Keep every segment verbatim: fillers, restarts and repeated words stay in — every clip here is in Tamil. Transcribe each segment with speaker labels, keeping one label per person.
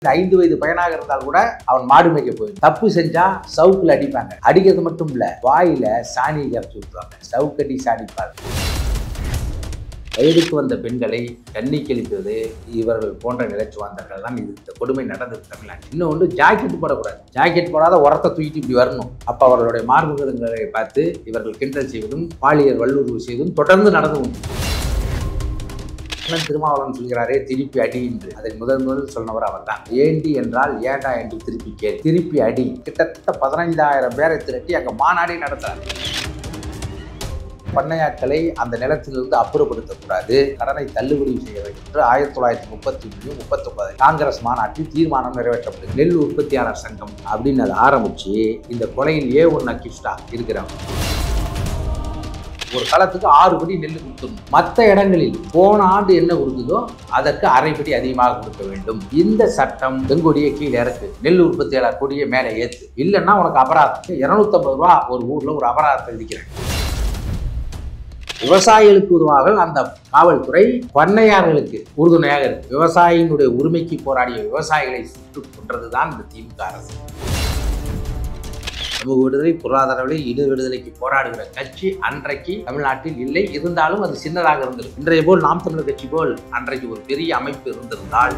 Speaker 1: ஐந்து வயது பையனாக இருந்தால் கூட அவன் மாடு மேய்க்க போயிடும். தப்பு செஞ்சா சவுக்குல அடிப்பாங்க. அடிக்கிறது மட்டும் இல்ல, வாயில சாணி கரைச்சி ஊற்றுவாங்க. சவுக்கடி சாணிப்பார். வயதுக்கு வந்த பெண்களை கண்ணி கழிப்பது இவர்கள் போன்ற நிலச்சுவாந்தர்கள் தான் இது இந்த கொடுமை நடந்தது தமிழ்நாட்டில். இன்னொன்று, ஜாக்கெட் போடக்கூடாது. ஜாக்கெட் போடாத உரத்தை தூக்கிட்டு இப்படி வரணும். அப்போ அவர்களுடைய மார்புகளை பார்த்து இவர்கள் கிண்டல் செய்வதும் பாலியல் வல்லுறவு செய்வதும் தொடர்ந்து நடந்து உண்டு. திருமாவளவன் சொல்கிறாரே திருப்பி அடி என்று, அதை முதல் முதல் சொன்னவர் அவர் தான். ஏண்டி என்றால் ஏண்டா என்று திருப்பி கேள், திருப்பி அடி. கிட்டத்தட்ட பதினைந்தாயிரம் பேரை திரட்டி அங்கே மாநாடே நடத்துறார். பண்ணையாட்களை அந்த நிலத்திலிருந்து அப்புறப்படுத்தக்கூடாது, கடனை தள்ளுபடி செய்ய வேண்டும் என்று ஆயிரத்தி தொள்ளாயிரத்தி முப்பத்தி ஒன்று முப்பத்தி ஒன்பது காங்கிரஸ் மாநாட்டில் தீர்மானம் நிறைவேற்றப்படுது. நெல் உற்பத்தியாளர் சங்கம் அப்படின்னு அதை ஆரம்பிச்சு இந்த கொலையில் ஏ ஒன் அக்யூஸ்டா இருக்கிறாங்க. ஒரு களத்துக்கு ஆறு படி நெல் கொடுத்துடணும். மற்ற இடங்களில் போன ஆண்டு என்ன கொடுத்ததோ அதற்கு அரைப்படி அதிகமாக கொடுக்க வேண்டும். இந்த சட்டம் செங்கொடியை கீழே இறக்கு, நெல் உற்பத்தியாளர் கொடியை மேலே ஏற்று, இல்லைன்னா உனக்கு அபராதம். இருநூத்தி ஐம்பது ரூபா ஒரு ஊர்ல ஒரு அபராதத்தை விதிக்கிறேன். விவசாயிகளுக்கு உதவாக அந்த காவல்துறை பண்ணையாளர்களுக்கு உறுதுணையாக இருக்கு. விவசாயியினுடைய உரிமைக்கு போராடிய விவசாயிகளை சுட்டு கொன்றதுதான் இந்த திமுக அரசு. சமூக விடுதலை, பொருளாதார விடுதலை, இடு விடுதலைக்கு போராடுகிற கட்சி அன்றைக்கு தமிழ்நாட்டில் இல்லை. இருந்தாலும் அது சின்னதாக இருந்தது. இன்றைய போல் நாம் தமிழர் கட்சி போல் அன்றைக்கு ஒரு பெரிய அமைப்பு இருந்திருந்தால்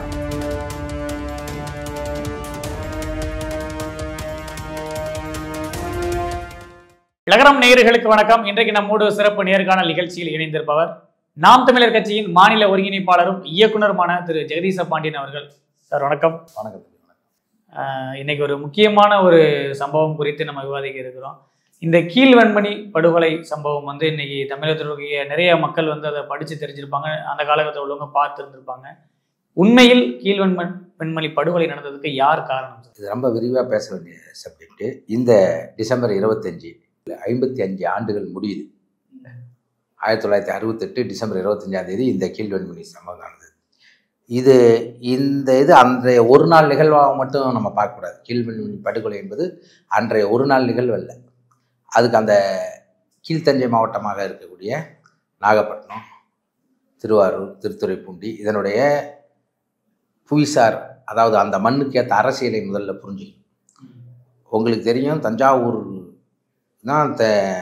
Speaker 2: இலகரம் நேயர்களுக்கு வணக்கம். இன்றைக்கு நம்மோடு சிறப்பு நேர்காணல் நிகழ்ச்சியில் இணைந்திருப்பவர் நாம் தமிழர் கட்சியின் மாநில ஒருங்கிணைப்பாளரும் இயக்குனருமான திரு ஜெகதீச பாண்டியன் அவர்கள். சார் வணக்கம்.
Speaker 1: வணக்கம்.
Speaker 2: இன்னைக்கு ஒரு முக்கியமான ஒரு சம்பவம் குறித்து நம்ம விவாதிக்க இருக்கிறோம். இந்த கீழ்வெண்மணி படுகொலை சம்பவம் வந்து இன்னைக்கு தமிழகத்திற்கு நிறைய மக்கள் வந்து அதை படித்து தெரிஞ்சிருப்பாங்க, அந்த காலகட்டத்தில் உள்ளவங்க பார்த்து இருந்திருப்பாங்க. உண்மையில் கீழ்வெண்மணி பெண்மணி படுகொலை நடந்ததுக்கு யார் காரணம்?
Speaker 1: இது ரொம்ப விரிவாக பேச வேண்டிய சப்ஜெக்ட். இந்த டிசம்பர் இருபத்தஞ்சு ஐம்பத்தி அஞ்சு ஆண்டுகள் முடியுது. ஆயிரத்தி தொள்ளாயிரத்தி அறுபத்தெட்டு டிசம்பர் இருபத்தஞ்சாம் தேதி இந்த கீழ்வெண்மணி சம்பவம் நடந்தது. இது இந்த இது அன்றைய ஒரு நாள் நிகழ்வாக மட்டும் நம்ம பார்க்கக்கூடாது. கீழ்வெண்மணி படுகொலை என்பது அன்றைய ஒரு நாள் நிகழ்வு அல்ல. அதுக்கு அந்த கீழ்த்தஞ்சை மாவட்டமாக இருக்கக்கூடிய நாகப்பட்டினம், திருவாரூர், திருத்துறைப்பூண்டி இதனுடைய புவிசார், அதாவது அந்த மண்ணுக்கு ஏற்ற அரசியலை முதல்ல புரிஞ்சுக்கணும். உங்களுக்கு தெரியும், தஞ்சாவூர் தான் அந்த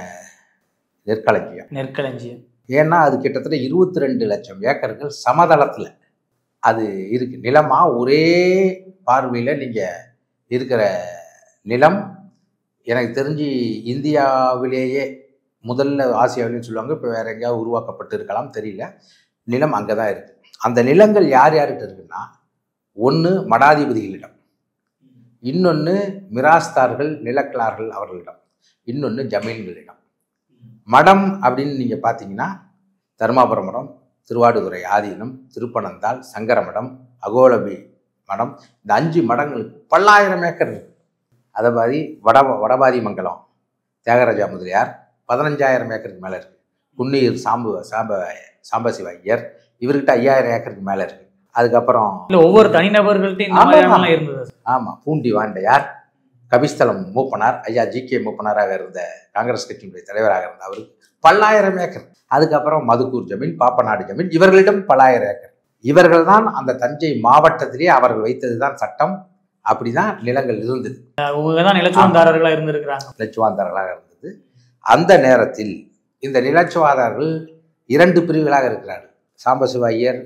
Speaker 1: நெற்களஞ்சியம்.
Speaker 2: நெற்களஞ்சியம்
Speaker 1: ஏன்னா அது கிட்டத்தட்ட இருபத்தி ரெண்டு லட்சம் ஏக்கர்கள் சமதளத்தில் அது இருக்கு. நிலமா ஒரே பார்வையில் நீங்கள் இருக்கிற நிலம். எனக்கு தெரிஞ்சு இந்தியாவிலேயே முதல்ல ஆசியாவிலேன்னு சொல்லுவாங்க, இப்போ வேற எங்கேயாவது உருவாக்கப்பட்டு இருக்கலாம் தெரியல. நிலம் அங்கே தான் இருக்குது. அந்த நிலங்கள் யார் யார்கிட்ட இருக்குன்னா, ஒன்று மடாதிபதிகளிடம், இன்னொன்று மிராஸ்தார்கள் நிலக்கலார்கள் அவர்களிடம், இன்னொன்று ஜமீன்களிடம். மடம் அப்படின்னு நீங்கள் பார்த்தீங்கன்னா தர்மாபுரம் மடம், திருவாடுதுறை ஆதீனம், திருப்பனந்தாள், சங்கர மடம், அகோலபி மடம், இந்த அஞ்சு மடங்களுக்கு பல்லாயிரம் ஏக்கர் இருக்கு. அதை மாதிரி வட வடபாதி மங்கலம் தியாகராஜா முதலியார் பதினஞ்சாயிரம் ஏக்கருக்கு மேலே இருக்குது. குன்னீர் சாம்பு சாம்ப சாம்பசிவ ஐயர் இவர்கிட்ட ஐயாயிரம் ஏக்கருக்கு மேலே இருக்குது. அதுக்கப்புறம்
Speaker 2: ஒவ்வொரு தனிநபர்கள்ட்டையும் இருந்தது.
Speaker 1: ஆமாம், பூண்டி வாண்டையார், கபிஸ்தலம் மூப்பனார், ஐயா ஜி கே மூப்பனாராக இருந்த காங்கிரஸ் கட்சியினுடைய தலைவராக இருந்த அவருக்கு பல்லாயிரம் ஏக்கர். அதுக்கப்புறம் மதுக்கூர் ஜமீன், பாப்பநாடு ஜமீன், இவர்களிடம் பல்லாயிரம் ஏக்கர். இவர்கள் தான் அந்த தஞ்சை மாவட்டத்திலேயே அவர்கள் வைத்தது தான் சட்டம். அப்படிதான் நிலங்கள் இருந்தது.
Speaker 2: நிலச்சுவாந்தாரர்களாக இருந்திருக்கிறாங்க.
Speaker 1: நிலச்சுவாந்தாரர்களாக இருந்தது. அந்த நேரத்தில் இந்த நிலச்சுவாதாரர்கள் இரண்டு பிரிவுகளாக இருக்கிறார்கள். சாம்பசிவ ஐயர்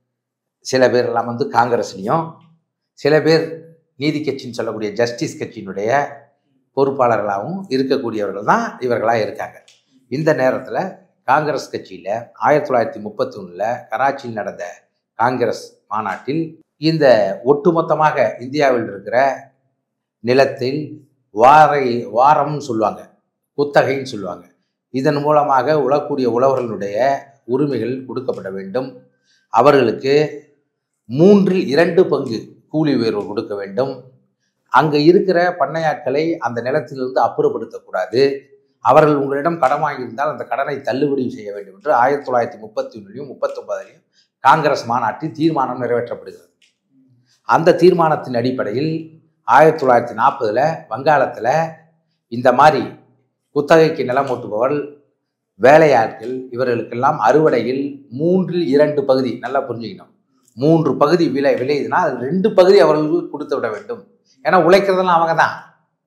Speaker 1: சில பேர் எல்லாம் வந்து காங்கிரஸ்லையும், சில பேர் நீதி கட்சின்னு சொல்லக்கூடிய ஜஸ்டிஸ் கட்சியினுடைய பொறுப்பாளர்களாகவும் இருக்கக்கூடியவர்கள் தான் இவர்களாக இருக்காங்க. இந்த நேரத்தில் காங்கிரஸ் கட்சியில் ஆயிரத்தி தொள்ளாயிரத்தி முப்பத்தி ஒன்றில் கராச்சியில் நடந்த காங்கிரஸ் மாநாட்டில் இந்த ஒட்டுமொத்தமாக இந்தியாவில் இருக்கிற நிலத்தில் வாரை வாரம்னு சொல்லுவாங்க, குத்தகைன்னு சொல்லுவாங்க, இதன் மூலமாக உழக்கூடிய உழவர்களுடைய உரிமைகள் கொடுக்கப்பட வேண்டும். அவர்களுக்கு மூன்றில் இரண்டு பங்கு கூலி உயர்வு கொடுக்க வேண்டும். அங்கே இருக்கிற பண்ணையாட்களை அந்த நிலத்திலிருந்து அப்புறப்படுத்தக்கூடாது. அவர்கள் உங்களிடம் கடன் வாங்கியிருந்தால் அந்த கடனை தள்ளுபடி செய்ய வேண்டும் என்று ஆயிரத்தி தொள்ளாயிரத்தி முப்பத்தி ஒன்றுலையும் முப்பத்தி ஒன்பதுலையும் காங்கிரஸ் மாநாட்டில் தீர்மானம் நிறைவேற்றப்படுகிறது. அந்த தீர்மானத்தின் அடிப்படையில் ஆயிரத்தி தொள்ளாயிரத்தி நாற்பதுல வங்காளத்தில் இந்த மாதிரி குத்தகைக்கு நிலம் ஓட்டுபவர்கள், வேலையாட்கள், இவர்களுக்கெல்லாம் அறுவடையில் மூன்றில் இரண்டு பகுதி, நல்லா புரிஞ்சுக்கணும், மூன்று பகுதி விளை விளையுதுன்னா அது ரெண்டு பகுதி அவர்களுக்கு கொடுத்து விட வேண்டும். ஏன்னா உழைக்கிறதெல்லாம் அவங்க தான்,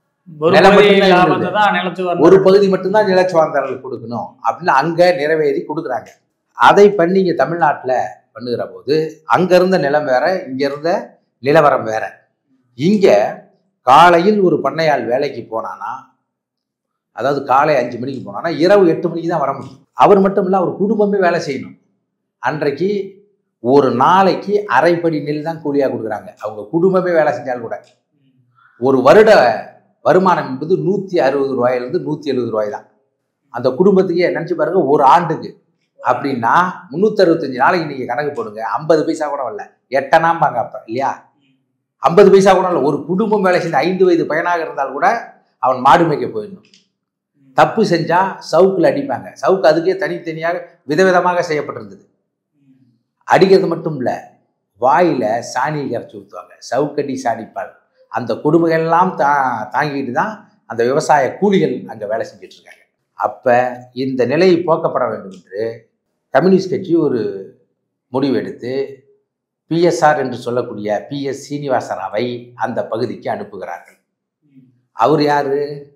Speaker 1: ஒரு பகுதி மட்டும்தான் நிலச்சுவார்ந்தார்களுக்கு கொடுக்கணும் அப்படின்னு அங்க நிறைவேறி கொடுக்குறாங்க. அதை பண்ணி இங்க தமிழ்நாட்டில் பண்ணுகிற போது அங்க இருந்த நிலம் வேற, இங்க இருந்த நிலவரம் வேற. இங்க காலையில் ஒரு பண்ணையாள் வேலைக்கு போனானா, அதாவது காலை அஞ்சு மணிக்கு போனானா இரவு எட்டு மணிக்கு தான் வர முடியும். அவர் மட்டும் இல்லை, அவர் குடும்பமே வேலை செய்யணும். அன்றைக்கு ஒரு நாளைக்கு அரைப்படி நெல் தான் கூலியாக கொடுக்குறாங்க. அவங்க குடும்பமே வேலை செஞ்சாலும் கூட ஒரு வருட வருமானம் என்பது நூற்றி அறுபது ரூபாயிலிருந்து நூற்றி எழுபது ரூபாய் தான். அந்த குடும்பத்துக்கே நினச்சி பாருங்க, ஒரு ஆண்டுக்கு அப்படின்னா முந்நூற்றி அறுபத்தஞ்சு நாளைக்கு நீங்கள் கணக்கு போடுங்க, ஐம்பது பைசா கூட வரல, எட்டனாம்பாங்க அப்போ இல்லையா, ஐம்பது பைசா கூட இல்லை. ஒரு குடும்பம் வேலை செஞ்சு ஐந்து வயது பையனாக இருந்தால் கூட அவன் மாடு மேய்க்க போயிடணும். தப்பு செஞ்சால் சவுக்கில் அடிப்பாங்க. சவுக்கு அதுக்கே தனித்தனியாக விதவிதமாக செய்யப்பட்டிருந்தது. அடிக்கிறது மட்டும் இல்லை, வாயில் சாணி கரைச்சி ஊற்றுவாங்க, சவுக்கடி சாணிப்பால். அந்த கொடுமைகள்லாம் தா தாங்கிட்டு தான் அந்த விவசாய கூலிகள் அங்கே வேலை செஞ்சுட்டு இருக்காங்க. அப்போ இந்த நிலை போக்கப்பட வேண்டும் என்று கம்யூனிஸ்ட் கட்சி ஒரு முடிவு எடுத்து பிஎஸ்ஆர் என்று சொல்லக்கூடிய பி எஸ் சீனிவாசராவை அந்த பகுதிக்கு அனுப்புகிறார்கள். அவர் யாரு?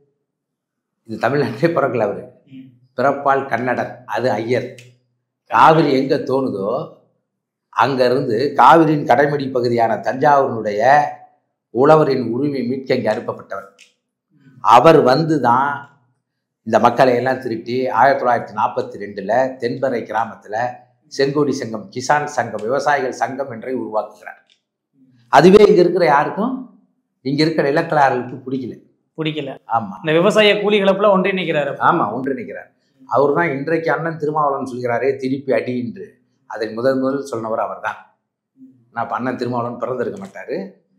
Speaker 1: இது தமிழ்நாட்டிலே பிறக்கல, அவர் பிறப்பால் கன்னடர், அது ஐயர். காவிரி எங்கே தோணுதோ அங்கிருந்து காவிரியின் கடைமடி பகுதியான தஞ்சாவூரினுடைய உழவரின் உரிமை மீட்க இங்கே அனுப்பப்பட்டவர். அவர் வந்து தான் இந்த மக்களை எல்லாம் திருட்டி ஆயிரத்தி தொள்ளாயிரத்தி நாற்பத்தி ரெண்டுல தென்பறை கிராமத்தில் செங்கோடி சங்கம், கிசான் சங்கம், விவசாயிகள் சங்கம் என்றை உருவாக்குகிறார். அதுவே இங்க இருக்கிற யாருக்கும், இங்க இருக்கிற நிலக்கலார்களுக்கு பிடிக்கல
Speaker 2: பிடிக்கல
Speaker 1: ஆமா,
Speaker 2: இந்த விவசாய கூலிகளை ஒன்றிணைக்கிறார்.
Speaker 1: ஆமா, ஒன்றிணைக்கிறார். அவர் தான் இன்றைக்கு அண்ணன் திருமாவளவன் சொல்கிறாரே திருப்பி அடி என்று, அதை முதல் முதல் சொன்னவர் அவர் தான். நான் இப்போ அண்ணன் திருமாவளவன் பிறந்திருக்க மாட்டாரு.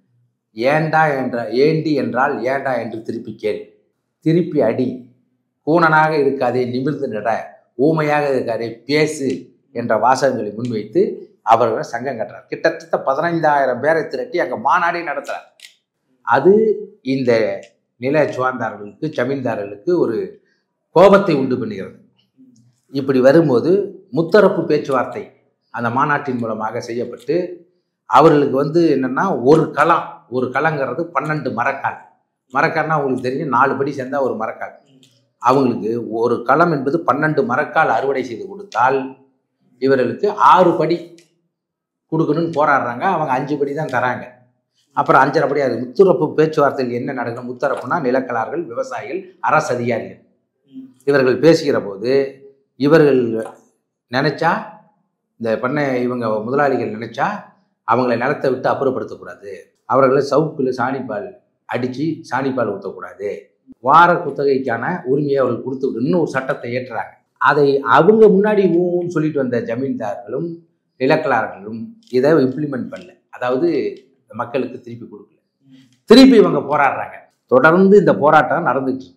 Speaker 1: ஏண்டா என்ற ஏண்டி என்றால் ஏண்டா என்று திருப்பி கேள், திருப்பி அடி, கூணனாக இருக்காதே நிமிர்ந்து நட, ஊமையாக இருக்காதே பேசு என்ற வாசகங்களை முன்வைத்து அவர்கள் சங்கம் கட்டுறார். கிட்டத்தட்ட பதினைந்தாயிரம் பேரை திரட்டி அங்கே மாநாடே நடத்துறார். அது இந்த நில சுவார்ந்தார்களுக்கு, ஜமீன்தார்களுக்கு ஒரு கோபத்தை உண்டு பண்ணுகிறது. இப்படி வரும்போது முத்தரப்பு பேச்சுவார்த்தை அந்த மாநாட்டின் மூலமாக செய்யப்பட்டு அவர்களுக்கு வந்து என்னென்னா, ஒரு களம், ஒரு களங்கிறது பன்னெண்டு மரக்கால். மரக்கால்னா உங்களுக்கு தெரியும், நாலு படி சேர்ந்தா ஒரு மரக்கால். அவங்களுக்கு ஒரு களம் என்பது பன்னெண்டு மரக்கால் அறுவடை செய்து கொடுத்தால் இவர்களுக்கு ஆறு படி கொடுக்கணும்னு போராடுறாங்க. அவங்க அஞ்சு படி தான் தராங்க. அப்புறம் அஞ்சரை படி. அது முத்தரப்பு பேச்சுவார்த்தையில் என்ன நடக்கும்? முத்தரப்புனா நிலக்கலார்கள், விவசாயிகள், அரசு அதிகாரிகள் இவர்கள் பேசுகிற போது இவர்கள் நினைச்சா, இந்த பண்ணை இவங்க முதலாளிகள் நினைச்சா அவங்களை நிலத்தை விட்டு அப்புறப்படுத்தக்கூடாது, அவர்களை சவுக்கில் சாணிப்பால் அடித்து சாணிப்பால் ஊற்றக்கூடாது, வார குத்தகைக்கான உரிமையை அவர்கள் கொடுத்து விடணும்னு ஒரு சட்டத்தை ஏற்றுறாங்க. அதை அவங்க முன்னாடி ஊன்னு சொல்லிட்டு வந்த ஜமீன்தார்களும் நிலக்கலார்களும் இதை இம்ப்ளிமெண்ட் பண்ணல. அதாவது மக்களுக்கு திருப்பி கொடுக்கல. திருப்பி இவங்க போராடுறாங்க. தொடர்ந்து இந்த போராட்டம் நடந்துட்டு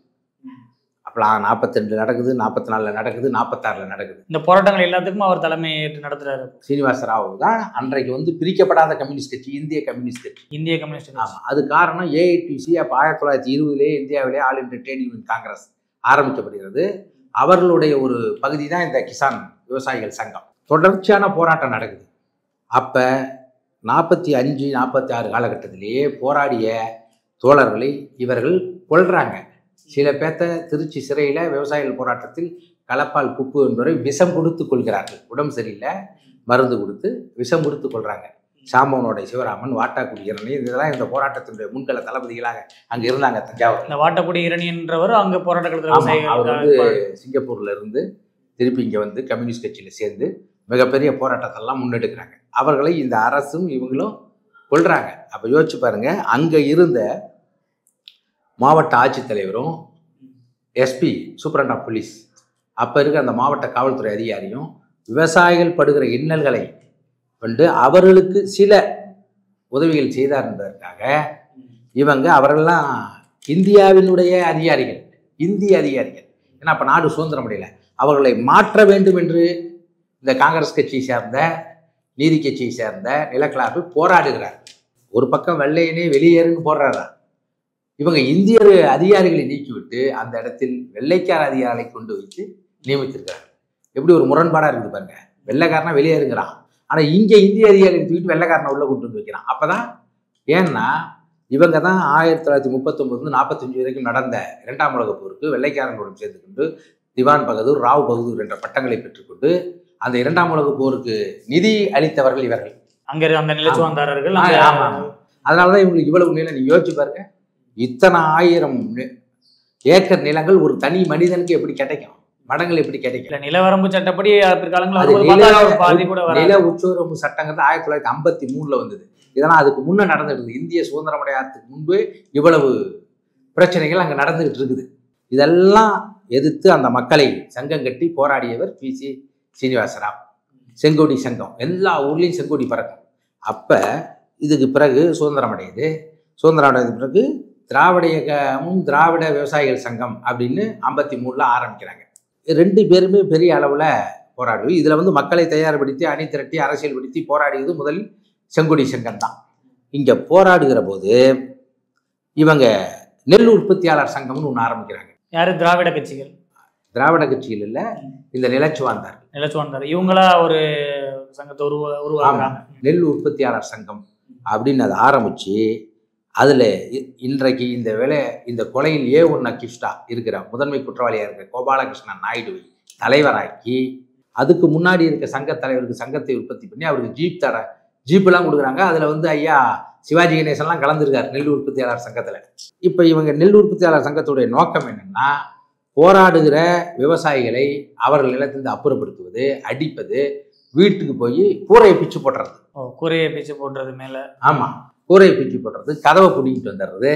Speaker 1: அப்பலாம் நாற்பத்தி ரெண்டு நடக்குது, நாற்பத்தி நாலுல நடக்குது, நாற்பத்தாறுல நடக்குது.
Speaker 2: இந்த போராட்டங்கள் எல்லாத்துக்கும் அவர் தலைமை ஏற்று நடத்துறாரு.
Speaker 1: சீனிவாச ராவ் தான் அன்றைக்கு வந்து பிரிக்கப்படாத கம்யூனிஸ்ட் கட்சி, இந்திய கம்யூனிஸ்ட் கட்சி.
Speaker 2: இந்திய கம்யூனிஸ்ட்.
Speaker 1: ஆமாம், அது காரணம் ஏஐடிசி. அப்போ ஆயிரத்தி தொள்ளாயிரத்தி இருபதுலேயே இந்தியாவிலே all India trade union congress ஆரம்பிக்கப்படுகிறது. அவர்களுடைய ஒரு பகுதி தான் இந்த கிசான் விவசாயிகள் சங்கம். தொடர்ச்சியான போராட்டம் நடக்குது. அப்போ நாற்பத்தி அஞ்சு நாற்பத்தி ஆறு காலகட்டத்திலேயே போராடிய தோழர்களை இவர்கள் கொள்றாங்க. சில பேர்த்த திருச்சி சிறையில் விவசாயிகள் போராட்டத்தில் களப்பால் குப்பு என்பவரை விஷம் கொடுத்து கொள்கிறார்கள். உடம்பு சரியில்லை, மருந்து கொடுத்து விஷம் கொடுத்து கொள்றாங்க. சாம்பவனோட சிவராமன், வாட்டாக்குடி இரணி, இதெல்லாம் இந்த போராட்டத்தினுடைய முன்கள தளபதிகளாக அங்கே இருந்தாங்க தஞ்சாவூர்.
Speaker 2: இந்த வாட்டாக்குடி இரணி என்றவர் அங்கே போராட்டத்தில்
Speaker 1: அவர் வந்து சிங்கப்பூர்ல இருந்து திருப்பி இங்கே வந்து கம்யூனிஸ்ட் கட்சியில் சேர்ந்து மிகப்பெரிய போராட்டத்தெல்லாம் முன்னெடுக்கிறாங்க. அவர்களை இந்த அரசும் இவங்களும் கொள்றாங்க. அப்போ யோசிச்சு பாருங்க, அங்கே இருந்த மாவட்ட ஆட்சித்தலைவரும் எஸ்பி சூப்பரண்ட் ஆஃப் போலீஸ் அப்போ இருக்க அந்த மாவட்ட காவல்துறை அதிகாரியும் விவசாயிகள் படுகிற இன்னல்களை கொண்டு அவர்களுக்கு சில உதவிகள் செய்தார் என்பதற்காக இவங்க அவர்கள்லாம் இந்தியாவினுடைய அதிகாரிகள், இந்திய அதிகாரிகள். ஏன்னா அப்போ நாடு சுதந்திரம் அடையல. அவர்களை மாற்ற வேண்டும் என்று இந்த காங்கிரஸ் கட்சியை சேர்ந்த, நீதி கட்சியை சேர்ந்த நிலக்கலார்கள் போராடுகிறார். ஒரு பக்கம் வெள்ளையனே வெளியேறுன்னு போடுறாரா. இவங்க இந்தியர் அதிகாரிகளை நீக்கிவிட்டு அந்த இடத்தில் வெள்ளைக்கார அதிகாரிகளை கொண்டு வைத்து நியமித்திருக்கிறார்கள். எப்படி ஒரு முரண்பாடாக இருக்குது பாருங்க. வெள்ளைக்காரனா வெளியேறுங்கிறான், ஆனால் இங்கே இந்திய அதிகாரிகள் தூக்கிட்டு வெள்ளைக்காரனை உள்ள கொண்டு வந்து வைக்கிறான். அப்போதான் ஏன்னா இவங்க தான் ஆயிரத்தி தொள்ளாயிரத்தி முப்பத்தொம்பதுலேருந்து நாற்பத்தஞ்சு வரைக்கும் நடந்த இரண்டாம் உலகப் போருக்கு வெள்ளைக்காரங்களுடன் சேர்ந்து கொண்டு திவான் பகதூர், ராவ் பகதூர் என்ற பட்டங்களை பெற்றுக்கொண்டு அந்த இரண்டாம் உலகப் போருக்கு நிதி அளித்தவர்கள் இவர்கள்.
Speaker 2: அங்கே அந்த நிலச்சுவாந்தாரர்கள்.
Speaker 1: அதனாலதான் இவங்களுக்கு இவ்வளவு நிலம். நீங்க யோசிச்சு பாருங்க, இத்தனை ஆயிரம் ஏக்கர் நிலங்கள் ஒரு தனி மனிதனுக்கு எப்படி கிடைக்கும்? மடங்கள் எப்படி கிடைக்கும்?
Speaker 2: நிலவரம்பு சட்டப்படி
Speaker 1: நில உச்சவரம்பு சட்டங்கிறது ஆயிரத்தி தொள்ளாயிரத்தி ஐம்பத்தி மூணுல வந்தது. இதெல்லாம் அதுக்கு முன்ன நடந்துட்டு இந்திய சுதந்திரம் அடையாததுக்கு முன்பு இவ்வளவு பிரச்சனைகள் அங்க நடந்துகிட்டு இருக்குது. இதெல்லாம் எதிர்த்து அந்த மக்களை சங்கம் கட்டி போராடியவர் பி சி சீனிவாசராவ். செங்கோடி சங்கம் எல்லா ஊர்லேயும் செங்கோடி பறக்கும். அப்போ இதுக்கு பிறகு சுதந்திரம் அடையுது. சுதந்திரம் அடைந்த பிறகு திராவிட இயக்கமும் திராவிட விவசாயிகள் சங்கம் அப்படின்னு ஐம்பத்தி மூணில் ஆரம்பிக்கிறாங்க. ரெண்டு பேருமே பெரிய அளவில் போராடுவது. இதில் வந்து மக்களை தயார்படுத்தி அணி திரட்டி அரசியல்படுத்தி போராடியது முதல் செங்கோடி சங்கம் தான். இங்கே போராடுகிற போது இவங்க நெல் உற்பத்தியாளர் சங்கம்னு ஒன்று ஆரம்பிக்கிறாங்க.
Speaker 2: யாரு? திராவிட கட்சிகள்.
Speaker 1: திராவிட கட்சிகள் இல்லை, இந்த நிலச்சுவாந்தார்
Speaker 2: நிலச்சுவாந்தார் இவங்களா ஒரு சங்கத்தை உருவா உருவாக்குறாங்க.
Speaker 1: நெல் உற்பத்தியாளர் சங்கம் அப்படின்னு அதை ஆரம்பிச்சு அதில் இன்றைக்கு இந்த வேலை இந்த கொலையில் ஏ ஒன் அகிஷ்டா இருக்கிற முதன்மை குற்றவாளியாக இருக்கிற கோபாலகிருஷ்ணன் நாயுடுவை தலைவராக்கி அதுக்கு முன்னாடி இருக்க சங்க தலைவருக்கு சங்கத்தை உற்பத்தி பண்ணி அவருக்கு ஜீப் தர ஜீப்பெல்லாம் கொடுக்குறாங்க. அதில் வந்து ஐயா சிவாஜி கணேசன்லாம் கலந்துருக்கார் நெல் உற்பத்தியாளர் சங்கத்தில். இப்போ இவங்க நெல் உற்பத்தியாளர் சங்கத்துடைய நோக்கம் என்னென்னா போராடுகிற விவசாயிகளை அவர்கள் நிலத்திலிருந்து அப்புறப்படுத்துவது, அடிப்பது, வீட்டுக்கு போய் கூரையை பிச்சு போட்டுறது.
Speaker 2: ஓ, கூரையை பிச்சு போட்டுறது மேல.
Speaker 1: ஆமாம், கூரையை பிச்சு போட்டுறது, கதவை குடிக்கிட்டு வந்துடுறது.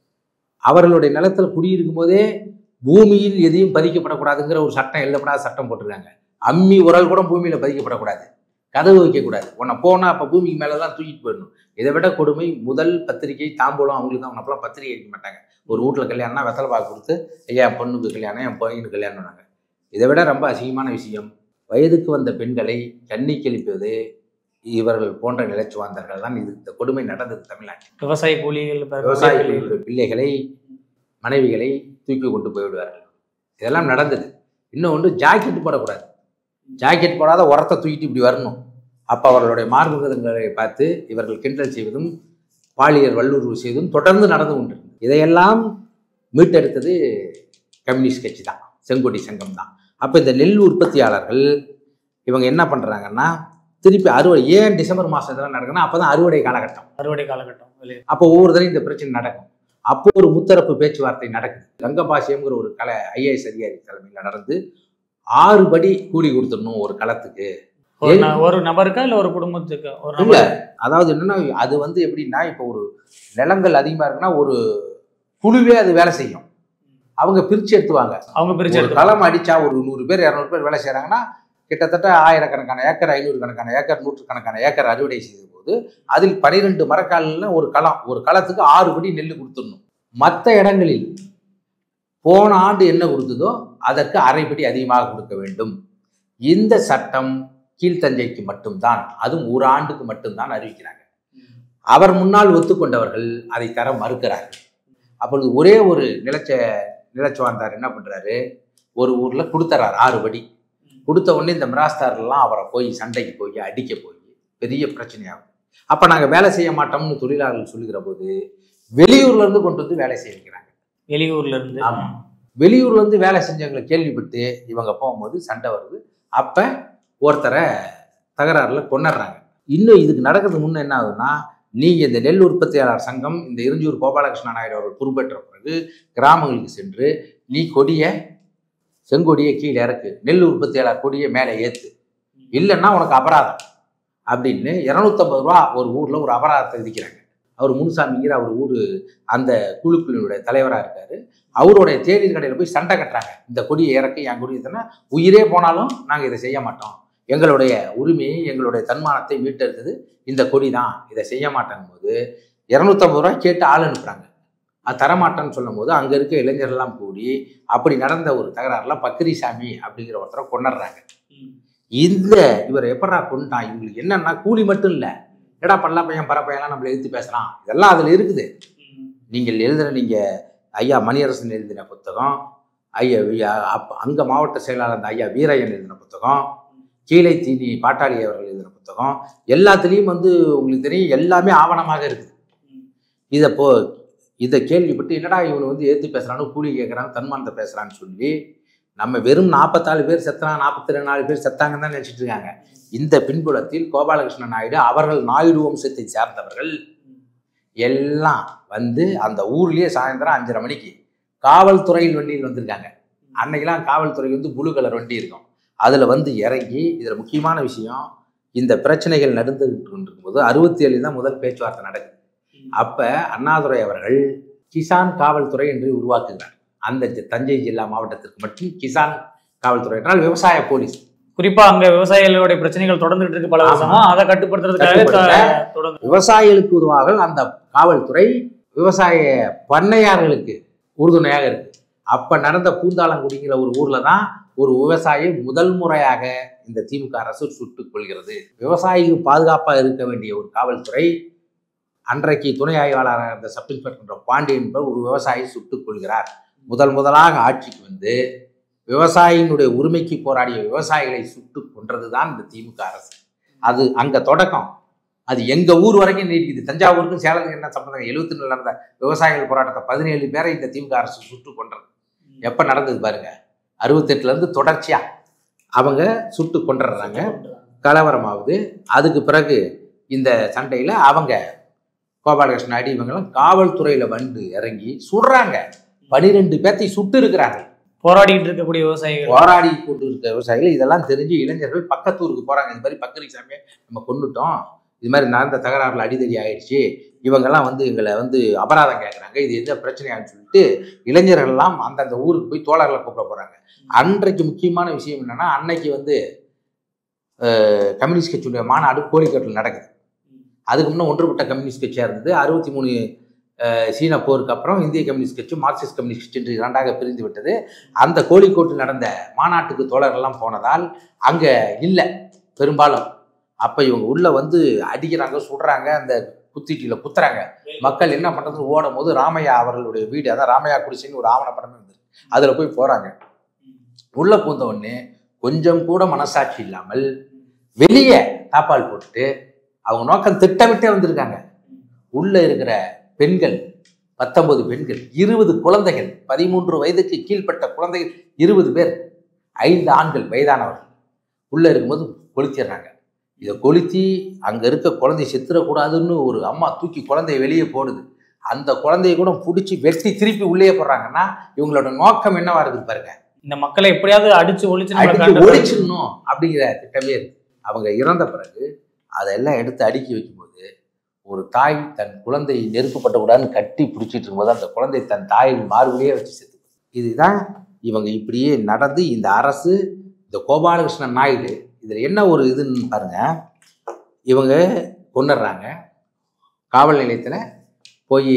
Speaker 1: அவர்களுடைய நிலத்தில் குடியிருக்கும் போதே பூமியில் எதையும் பதிக்கப்படக்கூடாதுங்கிற ஒரு சட்டம், எழுதப்படாத சட்டம் போட்டிருக்காங்க. அம்மி உரல் கூட பூமியில் பதிக்கப்படக்கூடாது, கதவு வைக்கக்கூடாது. உன்னை போனால் அப்போ பூமிக்கு மேலே தான் தூக்கிட்டு போயிடணும். இதை விட கொடுமை முதல் பத்திரிகை தாம்பூலம். அவங்களுக்கு தான் உனப்பெல்லாம் பத்திரிகை வைக்க மாட்டாங்க. ஒரு வீட்டில் கல்யாணம்னா வெத்தலை பாக்கு கொடுத்து ஐயா என் பொண்ணுக்கு கல்யாணம், என் பையனுக்கு கல்யாணம்னாங்க. இதை விட ரொம்ப அசிங்கமான விஷயம், வயதுக்கு வந்த பெண்களை கண்ணி கழிப்பது இவர்கள் போன்ற நிலச்சுவாந்தர்கள் தான். இது இந்த கொடுமை நடந்தது தமிழ்நாட்டில்.
Speaker 2: விவசாய கூலிகள்,
Speaker 1: விவசாய பிள்ளைகளை, மனைவிகளை தூக்கி கொண்டு போய்விடுவார்கள். இதெல்லாம் நடந்தது. இன்னொன்று, ஜாக்கெட் போடக்கூடாது. ஜாக்கெட் போடாத உரத்தை தூக்கிட்டு இப்படி வரணும். அப்போ அவர்களுடைய மார்பகங்களை பார்த்து இவர்கள் கிண்டல் செய்வதும் பாலியல் வல்லுறவு செய்வதும் தொடர்ந்து நடந்து கொண்டு. இதையெல்லாம் மீட்டெடுத்தது கம்யூனிஸ்ட் கட்சி தான், செங்கோடி சங்கம் தான். அப்போ இந்த நெல் உற்பத்தியாளர்கள் இவங்க என்ன பண்ணுறாங்கன்னா திருப்பி அறுவடை. ஏன் டிசம்பர் மாதம் இதெல்லாம் நடக்குன்னா அப்போ தான் அறுவடை காலகட்டம்.
Speaker 2: அறுவடை காலகட்டம்
Speaker 1: அப்போ ஒவ்வொரு தடவை இந்த பிரச்சனை நடக்கும். அப்போ ஒரு முத்தரப்பு பேச்சுவார்த்தை நடக்குது. ரங்கபாசியம்ங்கிற ஒரு கலை ஐஏஎஸ் அதிகாரி தலைமையில் நடந்து ஆறு படி கூலி கொடுத்துடணும் ஒரு களத்துக்கு.
Speaker 2: ஒரு நபருக்கா இல்லை ஒரு குடும்பத்துக்கு?
Speaker 1: இல்லை, அதாவது என்னன்னா அது வந்து எப்படின்னா இப்போ ஒரு நிலங்கள் அதிகமாக இருக்குன்னா ஒரு குழுவே அது வேலை செய்யும். அவங்க பிரித்து எடுத்துவாங்க. அவங்க பிரித்து எடுத்து களம் அடித்தா ஒரு நூறு பேர் இரநூறு பேர் வேலை செய்கிறாங்கன்னா கிட்டத்தட்ட ஆயிரக்கணக்கான ஏக்கர், ஐநூறு கணக்கான ஏக்கர், நூற்றுக்கணக்கான ஏக்கர் அறுவடை செய்த போது அதில் பனிரெண்டு மரக்காலில் ஒரு களம், ஒரு களத்துக்கு ஆறு படி நெல் கொடுத்துடணும். மற்ற இடங்களில் போன ஆண்டு என்ன கொடுத்ததோ அதற்கு அரைப்படி அதிகமாக கொடுக்க வேண்டும். இந்த சட்டம் கீழ்த்தஞ்சைக்கு மட்டும்தான், அதுவும் ஒரு ஆண்டுக்கு மட்டும்தான் அறிவிக்கிறாங்க. அவர் முன்னால் ஒத்துக்கொண்டவர்கள் அதை தர மறுக்கிறார்கள். அப்பொழுது ஒரே ஒரு நிலச்ச நிலச்சுவார்ந்தார் என்ன பண்றாரு, ஒரு ஊர்ல கொடுத்துறாரு ஆறு படி. கொடுத்த உடனே இந்த மிராஸ்தாரெல்லாம் அவரை போய் சண்டைக்கு போய் அடிக்க போய் பெரிய பிரச்சனையாகும். அப்ப நாங்க வேலை செய்ய மாட்டோம்னு தொழிலாளர்கள் சொல்லுகிற போது வெளியூர்ல இருந்து கொண்டு வந்து வேலை செய்ய வைக்கிறாங்க.
Speaker 2: வெளியூர்ல இருந்து?
Speaker 1: ஆமா, வெளியூர்ல இருந்து வேலை செஞ்சவங்களை கேள்விப்பட்டு இவங்க போகும்போது சண்டை வருது. அப்ப ஒருத்தரை தகராறுல கொண்டுடுறாங்க. இன்னும் இதுக்கு நடக்கிறதுக்கு முன்னே என்ன ஆகுதுன்னா, நீங்க இந்த நெல் உற்பத்தியாளர் சங்கம் இந்த இருஞ்சூர் கோபாலகிருஷ்ண நாயுடு அவர்கள் பொறுப்பேற்ற பிறகு கிராமங்களுக்கு சென்று நீ கொடியை செங்கொடியை கீழே இறக்கு, நெல் உற்பத்தியாளர் கொடியை மேலே ஏத்து, இல்லைன்னா உனக்கு அபராதம் அப்படின்னு இருநூத்தம்பது ரூபா ஒரு ஊர்ல ஒரு அபராதத்தை விதிக்கிறாங்க. அவர் முனுசாமிங்கிற அவர் ஊர் அந்த குழுக்களினுடைய தலைவராக இருக்காரு. அவருடைய தேநீர் கடையில் போய் சண்டை கட்டுறாங்க. இந்த கொடியை இறக்கி என் கொடி எத்தனை உயிரே போனாலும் நாங்கள் இதை செய்ய மாட்டோம், எங்களுடைய உரிமையை எங்களுடைய தன்மானத்தை மீட்டெடுத்தது இந்த கொடி தான், இதை செய்ய மாட்டேங்கும் போது இரநூத்தம்பது ரூபாய் கேட்டு ஆள் அனுப்புகிறாங்க. அது தரமாட்டேன்னு சொல்லும் போது அங்கே இருக்க இளைஞர்கள்லாம் கூடி அப்படி நடந்த ஒரு தகராறுலாம் பக்ரிசாமி அப்படிங்கிற ஒருத்தரை கொண்டுடுறாங்க. இந்த இவர் எப்படா கொண்டான், இவங்களுக்கு என்னன்னா கூலி மட்டும் இல்லை, எடா பல்லா பையன் பரப்பையெல்லாம் நம்மளை எழுத்து பேசுகிறான், இதெல்லாம் அதில் இருக்குது. நீங்கள் எழுதுகிற நீங்கள் ஐயா மணியரசன் எழுதின புத்தகம், ஐயா அப் அங்கே மாவட்ட செயலாளர் அந்த ஐயா வீரையன் எழுதின புத்தகம், கீழே தீனி பாட்டாளி அவர்கள் எழுதின புத்தகம், எல்லாத்துலேயும் வந்து உங்களுக்கு தெரியும் எல்லாமே ஆவணமாக இருக்குது. இதை போ இதை கேள்விப்பட்டு என்னடா இவனு வந்து ஏற்று பேசுகிறான்னு, கூலி கேட்குறான்னு, தன்மானத்தை பேசுகிறான்னு சொல்லி நம்ம வெறும் நாற்பத்தாலு பேர் செத்தாங்க, நாற்பத்தி ரெண்டு நாலு பேர் செத்தாங்கன்னு தான் நினச்சிட்டு இருக்காங்க. இந்த பின்புலத்தில் கோபாலகிருஷ்ண நாயுடு அவர்கள் நாயுடு வம்சத்தை சேர்ந்தவர்கள் எல்லாம் வந்து அந்த ஊர்லேயே சாயந்தரம் அஞ்சரை மணிக்கு காவல்துறையில் வண்டியில் வந்திருக்காங்க. அன்னைக்கெல்லாம் காவல்துறை வந்து ப்ளூ கலர் வண்டி இருக்கும், அதில் வந்து இறங்கி. இதில் முக்கியமான விஷயம், இந்த பிரச்சனைகள் நடந்துகிட்டு இருக்கும்போது அறுபத்தி ஏழு தான் முதல் பேச்சுவார்த்தை நடக்குது. அப்போ அண்ணாதுரை அவர்கள் கிசான் காவல்துறை என்று உருவாக்குகிறார். அந்த தஞ்சை ஜில்லா மாவட்டத்திற்கு மட்டும் கிசான் காவல்துறை என்றால் விவசாய போலீஸ்.
Speaker 2: குறிப்பா அங்க விவசாயிகளுடைய பிரச்சனைகள் தொடர்ந்துட்டு இருக்கு பல வருஷமா, அதை கட்டுப்படுத்துறதுக்காக
Speaker 1: விவசாயிகளுக்கு உதவாக அந்த காவல்துறை விவசாய பண்ணையார்களுக்கு உறுதுணையாக இருக்கு. அப்ப நடந்த பூந்தாளங்குடிங்கிற ஒரு ஊர்ல தான் ஒரு விவசாயி முதல் முறையாக இந்த திமுக அரசு சுட்டுக் கொள்கிறது. விவசாயிக்கு பாதுகாப்பாக இருக்க வேண்டிய ஒரு காவல்துறை அன்றைக்கு துணை ஆய்வாளராக இருந்த சப் இன்ஸ்பெக்டர் பாண்டியன் என்பவர் ஒரு விவசாயி சுட்டுக் கொள்கிறார். முதல் முதலாக ஆட்சிக்கு வந்து விவசாயியினுடைய உரிமைக்கு போராடிய விவசாயிகளை சுட்டு கொன்றது தான் இந்த திமுக அரசு. அது அங்க தொடக்கம். அது எங்க ஊர் வரைக்கும் நீடிக்குது. தஞ்சாவூருக்கும் சேலத்துக்கு என்ன சம்பந்தம்? எழுபத்தி நாலு நடந்த விவசாயிகள் போராட்டத்தை பதினேழு பேரை இந்த திமுக அரசு சுட்டு கொன்றது. எப்ப நடந்தது பாருங்க, அறுபத்தெட்டுல இருந்து தொடர்ச்சியா அவங்க சுட்டு கொண்டுறாங்க, கலவரமாகுது. அதுக்கு பிறகு இந்த சண்டையில அவங்க கோபாலகிருஷ்ண நாயுடு இவங்கெல்லாம் காவல்துறையில வந்து இறங்கி சுடுறாங்க. பனிரெண்டு பேர்த்தை சுட்டு இருக்கிறார்கள்.
Speaker 2: போராடிட்டு இருக்கக்கூடிய விவசாயிகள்,
Speaker 1: போராடி கொண்டு இருக்க விவசாயிகள் இதெல்லாம் தெரிஞ்சு இளைஞர்கள் பக்கத்தூருக்கு போறாங்க. இது மாதிரி பக்கரி சாமியை நம்ம கொண்டுட்டோம், இது மாதிரி நடந்த தகராறுல அடிதடி ஆயிடுச்சு, இவங்கெல்லாம் வந்து எங்களை வந்து அபராதம் கேட்குறாங்க, இது எந்த பிரச்சனையான்னு சொல்லிட்டு இளைஞர்கள்லாம் அந்தந்த ஊருக்கு போய் தோழர்களை கூப்பிட போறாங்க. அன்றைக்கு முக்கியமான விஷயம் என்னன்னா, அன்னைக்கு வந்து கம்யூனிஸ்ட் கட்சியுடைய மாநாடு கோழிக்கோட்டில் நடக்குது. அதுக்கு முன்னே ஒன்றுபட்ட கம்யூனிஸ்ட் கட்சியாக இருந்தது. அறுபத்தி மூணு சீன போருக்கு அப்புறம் இந்திய கம்யூனிஸ்ட் கட்சி மார்க்சிஸ்ட் கம்யூனிஸ்ட் கட்சி என்று இரண்டாக பிரிந்து விட்டது. அந்த கோழிக்கோட்டில் நடந்த மாநாட்டுக்கு தோழர்கள்லாம் போனதால் அங்கே இல்லை பெரும்பாலும். அப்போ இவங்க உள்ள வந்து அடிக்கிறாங்க, சுடுறாங்க, அந்த குத்திட்டியில் குத்துறாங்க. மக்கள் என்ன பண்ணுறதுன்னு ஓடும் போது ராமையா அவர்களுடைய வீடு, அதான் ராமையா குடிசைன்னு ஒரு ஆவணப்படமே இருந்தது, அதில் போய் போகிறாங்க. உள்ளே பூந்த உடனே கொஞ்சம் கூட மனசாட்சி இல்லாமல் வெளியே தாப்பால் போட்டுட்டு அவங்க நோக்கம் திட்டமிட்டே வந்திருக்காங்க. உள்ளே இருக்கிற பெண்கள் பத்தொன்பது பெண்கள், இருபது குழந்தைகள், பதிமூன்று வயதுக்கு கீழ்பட்ட குழந்தைகள் இருபது பேர், ஐந்து ஆண்கள் வயதானவர்கள் உள்ளே இருக்கும்போது கொளுத்திடுறாங்க. இதை கொளுத்தி அங்கே இருக்க குழந்தை செத்துடக்கூடாதுன்னு ஒரு அம்மா தூக்கி குழந்தைய வெளியே போடுது. அந்த குழந்தைய கூட பிடிச்சி வெட்டி திருப்பி உள்ளே போடுறாங்கன்னா இவங்களோட நோக்கம் என்னவா இருக்குது பாருங்க.
Speaker 2: இந்த மக்களை எப்படியாவது அடிச்சு ஒழிச்சு
Speaker 1: அடிச்சு ஒழிச்சிடணும் அப்படிங்கிற திட்டமே இருக்கு. அவங்க இறந்த பிறகு அதெல்லாம் எடுத்து அடுக்கி வைக்கும்போது ஒரு தாய் தன் குழந்தை நெருக்கப்பட்டக்கூடாதுன்னு கட்டி பிடிச்சிட்டு இருக்கும்போது அந்த குழந்தை தன் தாயின் மார்பிலேயே வச்சு செத்து. இதுதான் இவங்க இப்படியே நடந்து இந்த அரசு, இந்த கோபாலகிருஷ்ணன் நாயுடு இதில் என்ன ஒரு இதுன்னு பாருங்க. இவங்க கொண்டுடுறாங்க, காவல் நிலையத்தில் போய்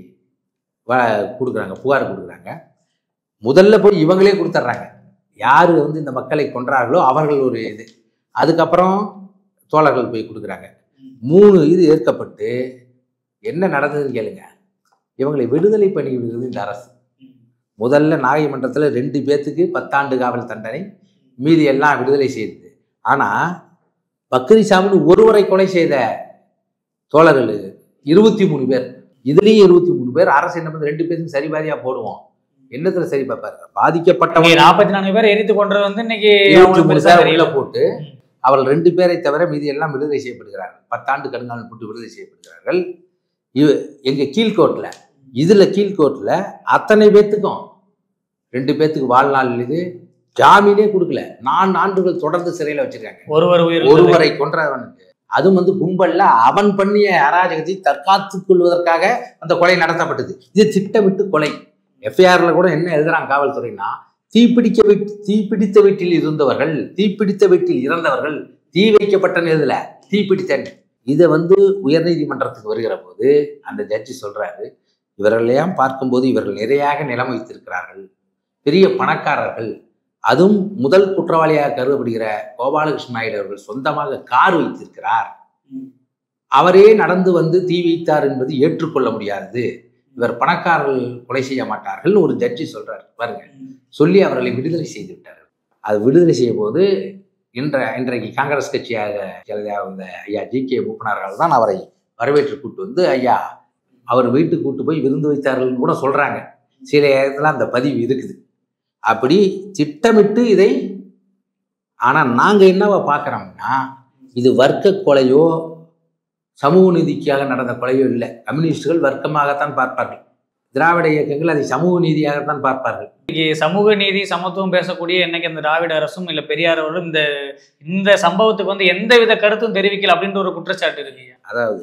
Speaker 1: வ கொடுக்குறாங்க, புகார் கொடுக்குறாங்க. முதல்ல போய் இவங்களே கொடுத்துட்றாங்க, யார் வந்து இந்த மக்களை கொன்றார்களோ அவர்கள் ஒரு இது. அதுக்கப்புறம் தோழர்கள் போய் கொடுக்குறாங்க. மூணு இது ஏற்கப்பட்டு என்ன நடந்ததுன்னு கேளுங்க. இவங்களை விடுதலை பண்ணி விடுகிறது இந்த அரசு. முதல்ல நாகைமன்றத்தில் ரெண்டு பேர்த்துக்கு பத்தாண்டு காவல் தண்டனை, மீதி எல்லாம் விடுதலை செய்தது. ஆனால் பக்ரிசாமின்னு ஒருவரை கொலை செய்த தோழர்கள் இருபத்தி மூணு பேர், இதுலேயும் இருபத்தி மூணு பேர் அரசு என்ன பண்ண ரெண்டு பேருக்கு சரிபாதியா போடுவோம். என்னத்துல சரி பார்ப்பாரு, பாதிக்கப்பட்டவங்க
Speaker 2: நாற்பத்தி நான்கு பேர் எரித்து கொண்டது வந்து இன்னைக்கு
Speaker 1: இருபத்தி மூணு பேர் உள்ள போட்டு அவர்கள் ரெண்டு பேரை தவிர மீதி எல்லாம் விடுதலை செய்யப்படுகிறார்கள். பத்தாண்டு கடுங்காலம் போட்டு விடுதலை செய்யப்படுகிறார்கள். இவ எங்க கீழ்கோட்டில், இதுல கீழ்கோட்டில் அத்தனை பேத்துக்கும் ரெண்டு பேத்துக்கு வாழ்நாள் இது ஜாமீனே கொடுக்கல, நான்கு ஆண்டுகள் தொடர்ந்து சிறையில் வச்சிருக்காங்க.
Speaker 2: ஒருவர்
Speaker 1: ஒருவரை கொன்றவனுக்கு, அதுவும் வந்து கும்பல்ல அவன் பண்ணிய அராஜகத்தை தற்காத்துக் கொள்வதற்காக அந்த கொலை நடத்தப்பட்டது. இது திட்டமிட்டு கொலை. எஃப்ஐஆர்ல கூட என்ன எழுதுறாங்க காவல்துறைனா, தீப்பிடிக்க வீட்டு தீப்பிடித்த வீட்டில் இருந்தவர்கள், தீப்பிடித்த வீட்டில் இறந்தவர்கள், தீ வைக்கப்பட்ட இதுல தீப்பிடித்தன். இதை வந்து உயர்நீதிமன்றத்துக்கு வருகிற போது அந்த ஜட்ஜி சொல்றாரு, இவர்களையும் பார்க்கும்போது இவர்கள் நிறையாக நிலம் வைத்திருக்கிறார்கள், பெரிய பணக்காரர்கள், அதுவும் முதல் குற்றவாளியாக கருதப்படுகிற கோபாலகிருஷ்ண நாயுடு அவர்கள் சொந்தமாக கார் வைத்திருக்கிறார், அவரே நடந்து வந்து தீ வைத்தார் என்பது ஏற்றுக்கொள்ள முடியாது, இவர் பணக்காரர்கள் கொலை செய்ய மாட்டார்கள் ஒரு ஜட்ஜி சொல்றாரு பாருங்க. சொல்லி அவர்களை விடுதலை செய்து விட்டார்கள். அது விடுதலை செய்யும் போது இன்ற இன்றைக்கு காங்கிரஸ் கட்சியாக இருந்த ஐயா ஜி கே மூப்பனார்கள் தான் அவரை வரவேற்று கூட்டு வந்து ஐயா அவர் வீட்டுக்கு கூட்டு போய் விருந்து வைத்தார்கள்னு கூட சொல்றாங்க. சில இடத்துல அந்த பதிவு இருக்குது. அப்படி திட்டமிட்டு இதை, ஆனால் நாங்கள் என்னவா பார்க்குறோம்னா இது வர்க்க கொலையோ சமூக நீதிக்காக நடந்த கொலையோ இல்லை. கம்யூனிஸ்டுகள் வர்க்கமாகத்தான் பார்ப்பார்கள், திராவிட இயக்கங்கள் அதை சமூக நீதியாகத்தான் பார்ப்பார்கள்.
Speaker 2: இன்னைக்கு சமூக நீதி சமத்துவம் பேசக்கூடிய இன்னைக்கு அந்த திராவிட அரசும் இல்லை பெரியார் அவர்களும் இந்த இந்த சம்பவத்துக்கு வந்து எந்த வித கருத்தும் தெரிவிக்கல அப்படின்ற ஒரு குற்றச்சாட்டு இருக்கு.
Speaker 1: அதாவது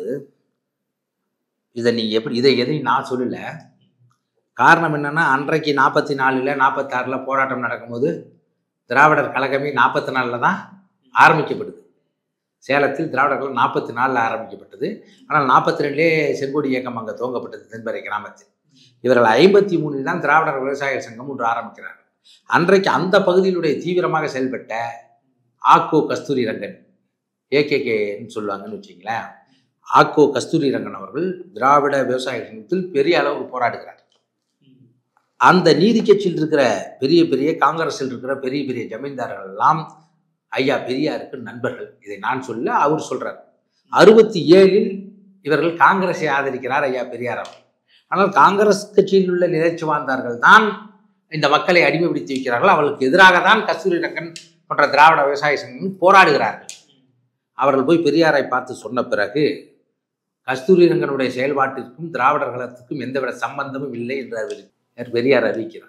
Speaker 1: இதை நீங்கள் எப்படி இதை எதையும் நான் சொல்லலை. காரணம் என்னென்னா அன்றைக்கு நாற்பத்தி நாலில் நாற்பத்தாறில் போராட்டம் நடக்கும்போது திராவிடர் கழகமே நாற்பத்தி நாலில் தான் ஆரம்பிக்கப்படுது. சேலத்தில் திராவிடர் கழகம் நாற்பத்தி நாலில் ஆரம்பிக்கப்பட்டது. ஆனால் நாற்பத்தி ரெண்டுலேயே செங்கோடி இயக்கம் அங்கே துவங்கப்பட்டது தென்பறை கிராமத்தில். இவர்கள் ஐம்பத்தி மூணில் தான் திராவிடர் விவசாய சங்கம் ஒன்று ஆரம்பிக்கிறார்கள். அன்றைக்கு அந்த பகுதியினுடைய தீவிரமாக செயல்பட்ட ஆக்கோ கஸ்தூரி ரங்கன், ஏகேகேன்னு சொல்லுவாங்கன்னு வச்சிங்களேன், ஆக்கோ கஸ்தூரி ரங்கன் அவர்கள் திராவிட விவசாய சங்கத்தில் பெரிய அளவுக்கு போராடுகிறார். அந்த நீதி கட்சியில் இருக்கிற பெரிய பெரிய காங்கிரஸில் இருக்கிற பெரிய பெரிய ஜமீன்தார்கள் எல்லாம் ஐயா பெரியாருக்கு நண்பர்கள். இதை நான் சொல்ல, அவர் சொல்றார். அறுபத்தி ஏழில் இவர்கள் காங்கிரஸை ஆதரிக்கிறார் ஐயா பெரியார் அவர்கள். ஆனால் காங்கிரஸ் கட்சியில் உள்ள நிலைச்சுவார்ந்தார்கள் தான் இந்த மக்களை அடிமைப்படுத்தி வைக்கிறார்கள். அவர்களுக்கு எதிராக தான் கஸ்தூரி ரங்கன் போன்ற திராவிட விவசாய சங்கம் போராடுகிறார்கள். அவர்கள் போய் பெரியாரை பார்த்து சொன்ன பிறகு கஸ்தூரி ரங்கனுடைய செயல்பாட்டிற்கும் திராவிடர் கழகத்துக்கும் எந்தவித சம்பந்தமும் இல்லை என்று அவர் பெரியார் அறிவிக்கிறார்.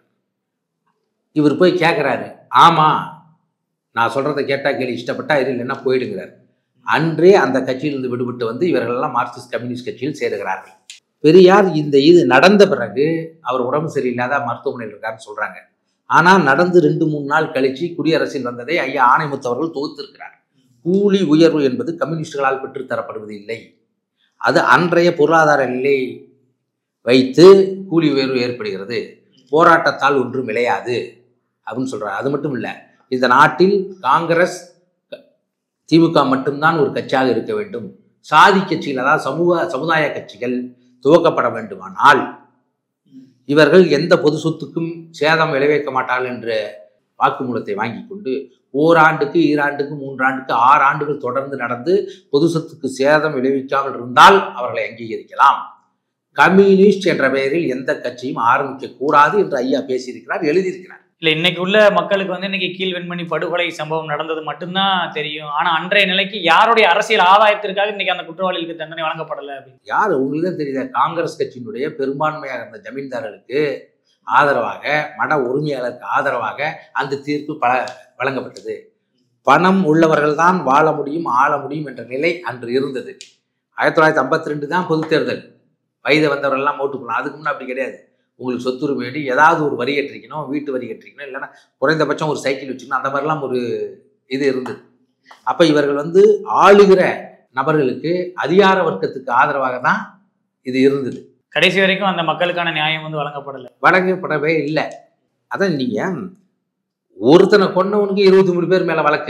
Speaker 1: இவர் போய் கேட்குறாரு, ஆமாம் நான் சொல்கிறத கேட்டால் கேள்வி, இஷ்டப்பட்டா இது இல்லைன்னா போயிடுங்கிறார். அன்றே அந்த கட்சியிலிருந்து விடுபட்டு வந்து இவர்களெல்லாம் மார்க்சிஸ்ட் கம்யூனிஸ்ட் கட்சியில் சேருகிறார்கள். பெரியார் இந்த இது நடந்த பிறகு அவர் உடம்பு சரியில்லாத மருத்துவமனையில் இருக்காருன்னு சொல்கிறாங்க. ஆனால் நடந்து ரெண்டு மூணு நாள் கழித்து குடியரசில் வந்ததை ஐயா ஆணைமுத்து அவர்கள் தொகுத்திருக்கிறார். கூலி உயர்வு என்பது கம்யூனிஸ்டுகளால் பெற்றுத்தரப்படுவது இல்லை, அது அன்றைய பொருளாதார நிலை வைத்து கூலி உயர்வு ஏற்படுகிறது, போராட்டத்தால் ஒன்றும் விளையாது அப்படின்னு சொல்கிறார். அது மட்டும் இல்லை, இந்த நாட்டில் காங்கிரஸ் திமுக மட்டும்தான் ஒரு கட்சியாக இருக்க வேண்டும், சாதி கட்சிகள் அதாவது சமூக சமுதாய கட்சிகள் துவக்கப்பட வேண்டுமானால் இவர்கள் எந்த பொது சொத்துக்கும் சேதம் விளைவிக்க மாட்டார்கள் என்ற வாக்குமூலத்தை வாங்கி கொண்டு ஓராண்டுக்கு ஈராண்டுக்கு மூன்றாண்டுக்கு ஆறு ஆண்டுகள் தொடர்ந்து நடந்து பொது சொத்துக்கு சேதம் விளைவிக்காமல் இருந்தால் அவர்களை அங்கீகரிக்கலாம். கம்யூனிஸ்ட் என்ற பெயரில் எந்த கட்சியும் ஆரம்பிக்க கூடாது என்று ஐயா பேசியிருக்கிறார், எழுதியிருக்கிறார்.
Speaker 2: இல்லை, இன்னைக்கு உள்ள மக்களுக்கு வந்து இன்னைக்கு கீழ்வெண்மணி படுகொலை சம்பவம் நடந்தது மட்டும்தான் தெரியும். ஆனால் அன்றைய நிலைக்கு யாருடைய அரசியல் ஆதாயத்திற்காக இன்னைக்கு அந்த குற்றவாளிகளுக்கு தண்டனை வழங்கப்படலை அப்படின்னு யார்
Speaker 1: உங்களுக்கு தான் தெரியுது. காங்கிரஸ் கட்சியினுடைய பெரும்பான்மையாக இருந்த ஜமீன்தாரர்களுக்கு ஆதரவாக, மட உரிமையாளருக்கு ஆதரவாக அந்த தீர்ப்பு பல வழங்கப்பட்டது. பணம் உள்ளவர்கள் தான் வாழ முடியும் ஆள முடியும் என்ற நிலை அன்று இருந்தது. ஆயிரத்தி தொள்ளாயிரத்தி ஐம்பத்தி ரெண்டு தான் பொது தேர்தல், வயது வந்தவர்கள்லாம் ஓட்டு போடலாம். அதுக்கு முன்னே அப்படி கிடையாது. உங்களுக்கு சொத்துரிமை வேண்டி ஏதாவது ஒரு வரி கட்டிருக்கணும், வீட்டு வரி கட்டிருக்கணும், இல்லைன்னா குறைந்தபட்சம் ஒரு சைக்கிள் வச்சுக்கணும், அந்த மாதிரிலாம் ஒரு இது இருந்தது. அப்போ இவர்கள் வந்து ஆளுகிற நபர்களுக்கு அதிகார வர்க்கத்துக்கு ஆதரவாக தான் இது இருந்தது.
Speaker 2: கடைசி வரைக்கும் அந்த மக்களுக்கான நியாயம் வந்து வழங்கப்படலை,
Speaker 1: வழங்கப்படவே இல்லை. அதான் நீங்கள் ஒருத்தனை கொண்டவனுக்கு இருபத்தி மூணு பேர் மேலே வழக்கு,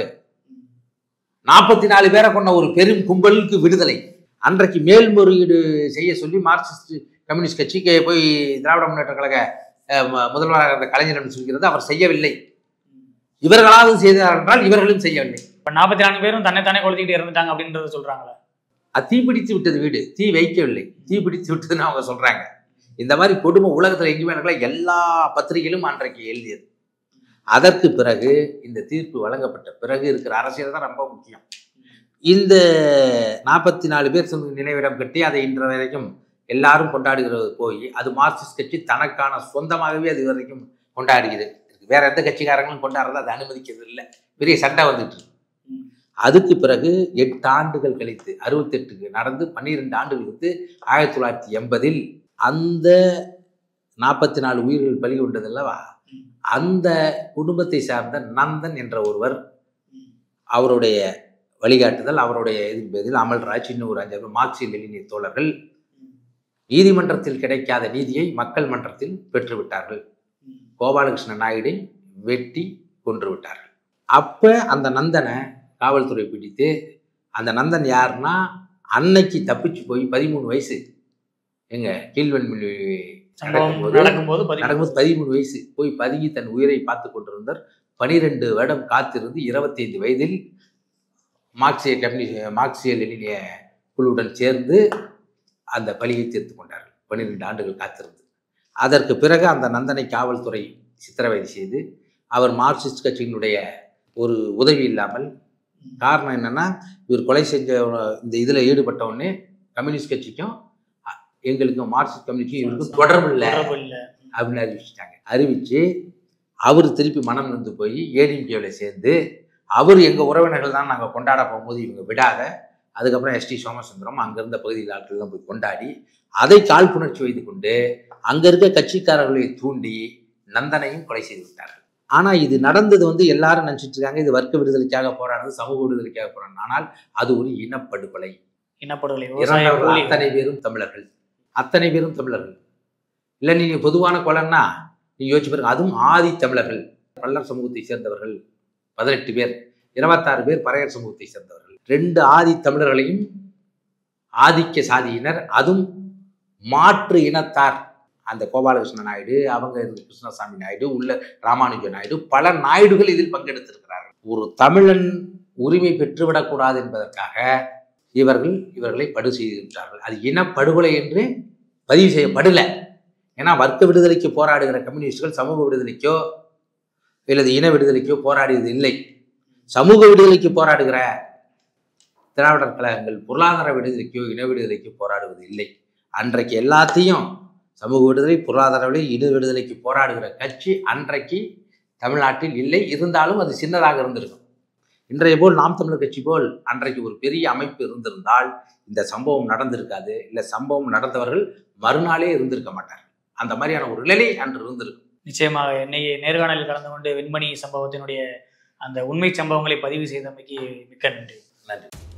Speaker 1: நாற்பத்தி நாலு பேரை கொண்ட ஒரு பெரும் கும்பலுக்கு விடுதலை. அன்றைக்கு மேல்முறையீடு செய்ய சொல்லி மார்க்சிஸ்ட் கம்யூனிஸ்ட் கட்சிக்கு போய் திராவிட முன்னேற்ற கழக முதல்வராக இருந்த கலைஞர் சொல்கிறது, அவர் செய்யவில்லை. இவர்களாவது செய்தார் என்றால் இவர்களும் செய்யவில்லை.
Speaker 2: இப்போ நாற்பத்தி நான்கு பேரும் தன்னைத்தானே கொளுத்திக்கிட்டு இறந்துட்டாங்க அப்படின்றத சொல்றாங்களா?
Speaker 1: அது தீப்பிடித்து விட்டது வீடு, தீ வைக்கவில்லை, தீப்பிடித்து விட்டதுன்னு அவங்க சொல்றாங்க. இந்த மாதிரி கொடுமை உலகத்தில் எங்கேயுமே நடக்கல, எல்லா பத்திரிகையிலும் அன்றைக்கு எழுதியது. அதற்கு பிறகு இந்த தீர்ப்பு வழங்கப்பட்ட பிறகு இருக்கிற அரசியல் தான் ரொம்ப முக்கியம். இந்த நாற்பத்தி நாலு பேர் நினைவிடம் கட்டி அதை இன்ற வரைக்கும் எல்லாரும் கொண்டாடுகிறது போய் அது மார்க்சிஸ்ட் கட்சி தனக்கான சொந்தமாகவே அது வரைக்கும் கொண்டாடுகிறது. வேற எந்த கட்சிக்காரங்களும் கொண்டாடுறது அதை அனுமதிக்கிறது இல்லை. பெரிய சண்டை வந்துட்டு. அதுக்கு பிறகு எட்டு ஆண்டுகள் கழித்து அறுபத்தெட்டுக்கு நடந்து பன்னிரெண்டு ஆண்டுகள் கழித்து ஆயிரத்தி தொள்ளாயிரத்தி எண்பதில் அந்த நாற்பத்தி நாலு உயிர்கள் பலி கொண்டதல்லவா, அந்த குடும்பத்தை சார்ந்த நந்தன் என்ற ஒருவர், அவருடைய வழிகாட்டுதல், அவருடைய எதிர்ப்பதில் அமல்ராஜ், இன்னும் ஒரு அஞ்சு மார்க்சிய லெனினிய தோழர்கள் நீதிமன்றத்தில் கிடைக்காத நீதியை மக்கள் மன்றத்தில் பெற்றுவிட்டார்கள். கோபாலகிருஷ்ண நாயுடை வெட்டி கொன்று விட்டார்கள். அப்போ அந்த நந்தனை காவல்துறை பிடித்து, அந்த நந்தன் யாருன்னா அன்னைக்கு தப்பிச்சு போய் பதிமூணு வயசு எங்க கீழ்வெண்மொழி நடக்கும்போது நடக்கும்போது பதிமூணு வயசு போய் பதுங்கி தன் உயிரை பார்த்து கொண்டிருந்தார் பனிரெண்டு வருடம் காத்திருந்து இருபத்தி ஐந்து வயதில் மார்க்சிய கம்யூனிஸ்ட் மார்க்சிய லெனினிய குழுவுடன் சேர்ந்து அந்த பழியை தீர்த்து கொண்டார்கள். பன்னிரெண்டு ஆண்டுகள் காத்திருந்து அதற்கு பிறகு அந்த நந்தனை காவல்துறை சித்திரவதை செய்து அவர் மார்க்சிஸ்ட் கட்சியினுடைய ஒரு உதவி இல்லாமல், காரணம் என்னன்னா இவர் கொலை செஞ்ச இந்த இதில் ஈடுபட்டவுடனே கம்யூனிஸ்ட் கட்சிக்கும் எங்களுக்கும் மார்க்சிஸ்ட் கம்யூனிஸ்டும் இவருக்கும் தொடர்பு இல்லை அப்படின்னு அறிவிச்சிட்டாங்க. அறிவித்து அவர் திருப்பி மனம் நொந்து போய் ஏடிஎம்கேவில் சேர்ந்து அவர் எங்கள் உறவினர்கள் தான் நாங்கள் கொண்டாட போகும்போது இவங்க விடாத, அதுக்கப்புறம் எஸ்டி சோமசுந்தரம் அங்கிருந்த பகுதியில் ஆட்கள்லாம் போய் கொண்டாடி அதை காழ்ப்புணர்ச்சி வைத்து கொண்டு அங்கே இருக்க கட்சிக்காரர்களை தூண்டி நந்தனையும் கொலை செய்து விட்டார்கள். ஆனால் இது நடந்தது வந்து எல்லாரும் நினச்சிட்டு இருக்காங்க இது வர்க்க விடுதலைக்காக போராடுறது, சமூக விடுதலைக்காக போராடுறது. ஆனால் அது ஒரு இனப்படுகொலை.
Speaker 2: இனப்படுகொலை.
Speaker 1: அத்தனை பேரும் தமிழர்கள், அத்தனை பேரும் தமிழர்கள். இல்லை நீங்கள் பொதுவான கொலைன்னா நீங்கள் யோசிச்சு பாருங்க, அதுவும் ஆதி தமிழர்கள். பல்லர் சமூகத்தை சேர்ந்தவர்கள் பதினெட்டு பேர், இருபத்தாறு பேர் பறையர் சமூகத்தை சேர்ந்தவர்கள். ரெண்டு ஆதி தமிழர்களையும் ஆதிக்க சாதியினர், அதுவும் மாற்று இனத்தார், அந்த கோபாலகிருஷ்ண நாயுடு, அவங்க கிருஷ்ணசாமி நாயுடு, உள்ள ராமானுஜ நாயுடு, பல நாயுடுகள் இதில் பங்கெடுத்திருக்கிறார்கள். ஒரு தமிழன் உரிமை பெற்றுவிடக்கூடாது என்பதற்காக இவர்கள் இவர்களை படு செய்திருக்கிறார்கள். அது இனப்படுகொலை என்று பதிவு செய்யப்படலை. ஏன்னா வர்க்க விடுதலைக்கு போராடுகிற கம்யூனிஸ்டுகள் சமூக விடுதலைக்கோ அல்லது இன விடுதலைக்கோ போராடியது இல்லை. சமூக விடுதலைக்கு போராடுகிற திராவிடர் கழகங்கள் பொருளாதார விடுதலைக்கோ இன விடுதலைக்கோ போராடுவது இல்லை. அன்றைக்கு எல்லாத்தையும் சமூக விடுதலை, பொருளாதார விடுதலை, இன விடுதலைக்கு போராடுகிற கட்சி அன்றைக்கு தமிழ்நாட்டில் இல்லை. இருந்தாலும் அது சின்னதாக இருந்திருக்கும். இன்றைய போல் நாம் தமிழர் கட்சி போல் அன்றைக்கு ஒரு பெரிய அமைப்பு இருந்திருந்தால் இந்த சம்பவம் நடந்திருக்காது. இல்லை சம்பவம் நடந்தவர்கள் மறுநாளே இருந்திருக்க மாட்டார்கள். அந்த மாதிரியான ஒரு நிலை அன்று இருந்திருக்கும்.
Speaker 2: நிச்சயமாக இன்னைக்கு நேர்காணலில் கலந்து கொண்டு வெண்மணி சம்பவத்தினுடைய அந்த உண்மை சம்பவங்களை பதிவு செய்தமைக்கு மிக்க நன்றி.
Speaker 1: நன்றி.